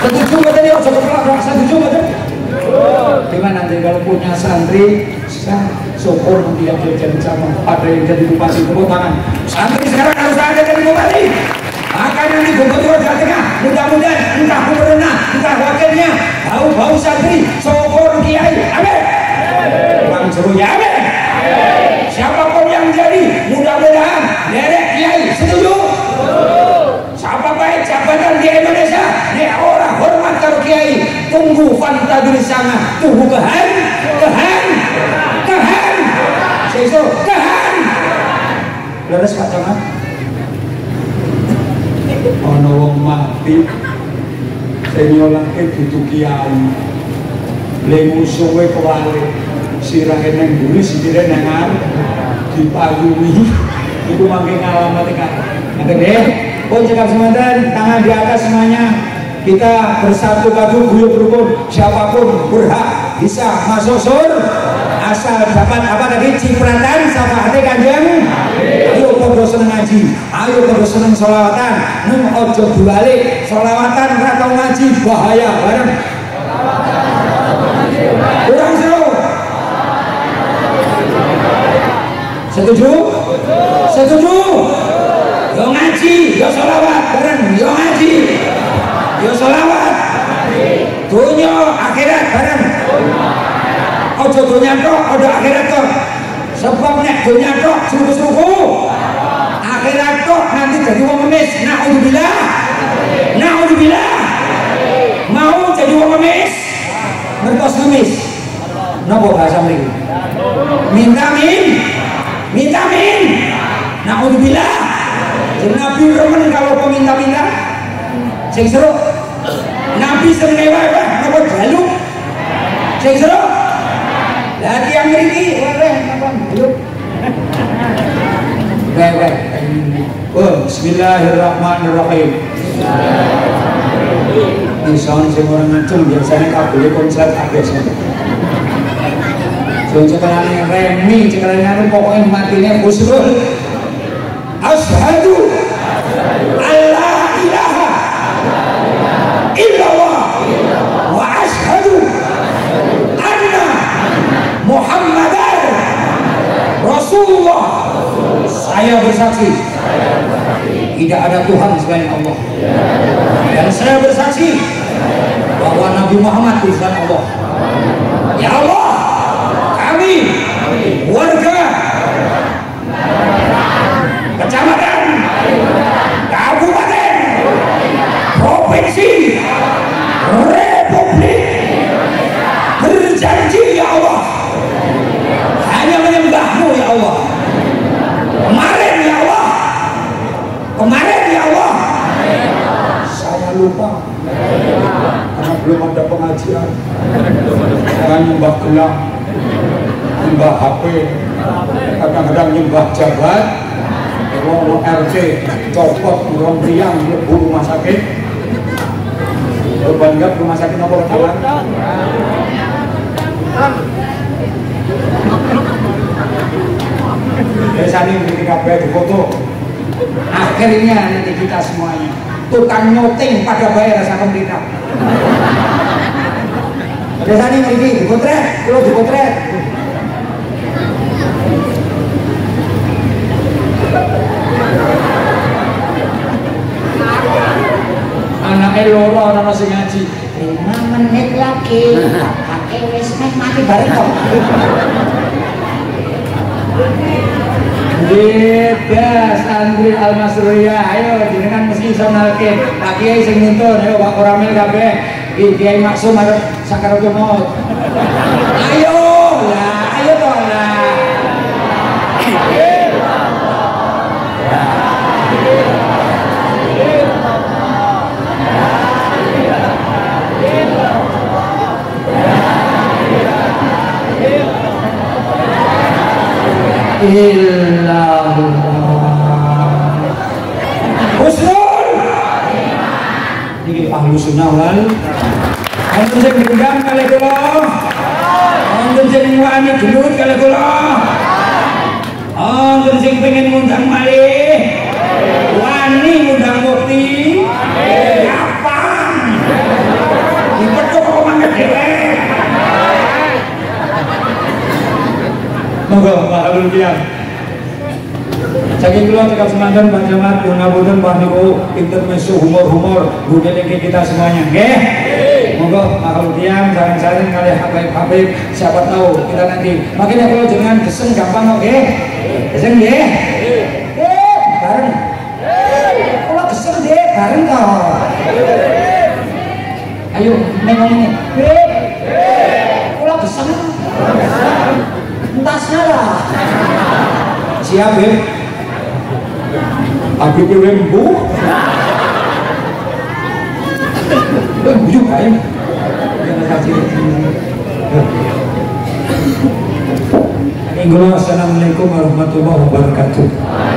Setuju betul ya, coba pelak setuju betul. Gimana nanti kalau punya santri, syukur dia jadi sama, ada yang jadi bupati, tepuk tangan. Santri sekarang harus ada jadi bupati. Makanya nanti gubernur Jawa Tengah, mudah-mudahan entah gubernurnya, entah wakilnya, bau-bau santri, syukur kiai, amin. Bang serunya, amin. Siapapun yang jadi, mudah-mudahan derek kiai, setuju? Siapa baik jabatan di Indonesia, nek orang hormat karo kiai, tunggu fantadil sana, tunggu kehan, seiso kehan. Leres Pak Camat. Ono wong mati, sing nyolake dudu kiai. Le musuhe kewale, sirahe nang mburi, sikile nang ngarep, dipayungi. Iku mangke ngalamat kan. Ngeten nggih. Oh cekap semanten, tangan di atas semuanya. Kita bersatu padu guyub rukun. Siapapun berhak bisa masuk surga asal dapat apa tadi cipratan syafaate Kanjeng. Ayo podo seneng ngaji, ayo podo seneng sholawatan. Nung ojo dibalik, sholawatan ora tau ngaji bahaya bareng. Kurang seru. Setuju? Setuju? Yo ngaji, yo sholawat bareng, yo ngaji, yo sholawat, dunia akhirat bareng. Ojo dunia tok, ojo akhirat tok. Sebab nek dunia tok suku-suku, akhirat tok nanti jadi wong ngemis. Naudzubillah, naudzubillah. Mau jadi wong ngemis, ngertos ngemis. Napa bahasa mriki? Minta min, naudzubillah. Nabi remen kalau peminta-minta sing seru. Nabi sering ewe-ewe napa jaluk sing seru. Lah tiyang mriki oleh napa jaluk. Wewe. Oh, bismillahirrahmanirrahim. Ison sing ora ngacung biasane kabeh konslet kabeh. Sing cekelane remi, cekelane pokoke matine Husnul. Asyhadu alla ilaha illallah wa asyhadu anna Muhammadar Rasulullah. Saya bersaksi tidak ada Tuhan selain Allah, dan saya bersaksi bahwa Nabi Muhammad utusan Allah. Ya Allah, kami warga kecamatan, kabupaten, provinsi, republik berjanji ya Allah hanya menyembahmu ya Allah. Kemarin ya Allah, saya lupa karena belum ada pengajian. Jangan nyembah gelang, nyembah HP, kadang-kadang nyembah jabat. Wong RT copot urung priang mlebu rumah sakit. Banyak rumah sakit apa kawan? Biasanya ketika bayar foto, akhirnya nanti kita semuanya tukang nyoting pada bayar rasa pemerintah. Biasanya ini dipotret, kalau dipotret. Anaknya loro ana sing ngaji 5 menit lagi pakai wis mati bareng kok. Bebas Andri Al-Masruriyah, ayo jenengan mesti iso nalke Pak Kiai sing nuntun, ayo Pak Koramil kabeh Kiai Maksum arep sakaratul maut. Ayo lah, ayo toh lah. Husnul ini ahlu sunnah wal wonten sing diundang kalih kula, wonten sing wani gelut kalih kula, wonten sing pengen ngundang malih, wani ngundang mufti kapan sekalian. Saking kula cekap semanten panjenengan pun ngapunten Pak niku intermezzo humor-humor ngelingi kita semuanya nggih. Monggo makhluk tiyang saring-saring kali Habib siapa tahu kita nanti makanya kalau jangan geseng gampang kok nggih. Geseng nggih. Bareng. Kalau geseng nggih bareng kok. Ayo nengok ini. Kalau geseng. Entasnya lah. Siap ya. Habib rembu. Buyuk aja. Assalamualaikum warahmatullahi wabarakatuh.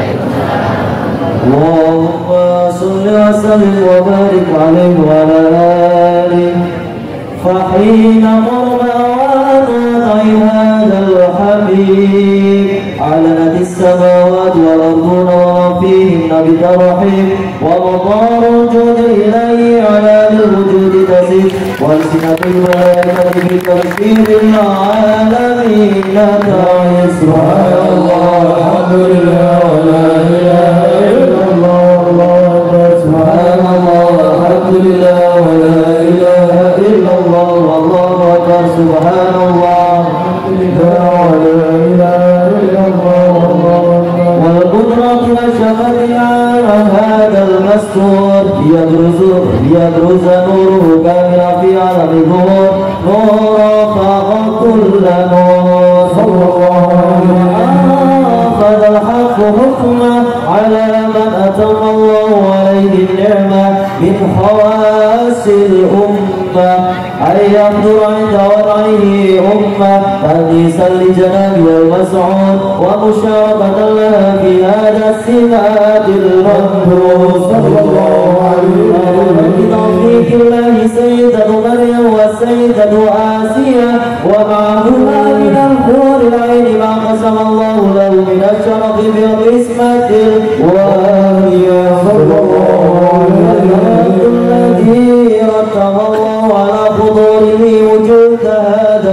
Allahumma sholli wa sallim wa barik alaihi wa ala alihi. Fahina qurban hadzal habib ala nadi samawati wal arduna wa fihinna bitarhib wa madarul judi ilayhi ala al-wujudi tazid wal sinatul malaikati bi tafsiril alamin ta'ala subhanallah alhamdulillah wa la ilaha illallah subhanallah alhamdulillah wa la ilaha illallah wallahu akbar subhanallah alhamdulillah wa la ilaha illallah wal qudratu ashhadu an hadha al-mastur يبرز نوره كاملا في عالم النور نورا فاق كل نور صلى الله عليه وسلم أخذ الحق حكمه على من أتم الله عليه النعمة من خواص الأمة أن يحضر عند وضعه أمة تأنيسا لجنابه المسعود ومشاركة لها في هذا السمات المنبوذ صلى الله عليه وسلم بتوفيق الله سيدة مريم والسيدة آسيا ومعهما من الحور العين ما قسم الله له من الشرف بالقسمة الواهية صلى الله عليه وسلم الذي رتب الله على حضوره وجود هذا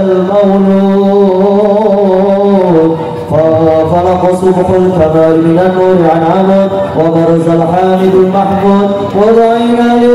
المولود ففرق صبح الكمال من النور عن عمد وبرز الحامد المحمود ودعينا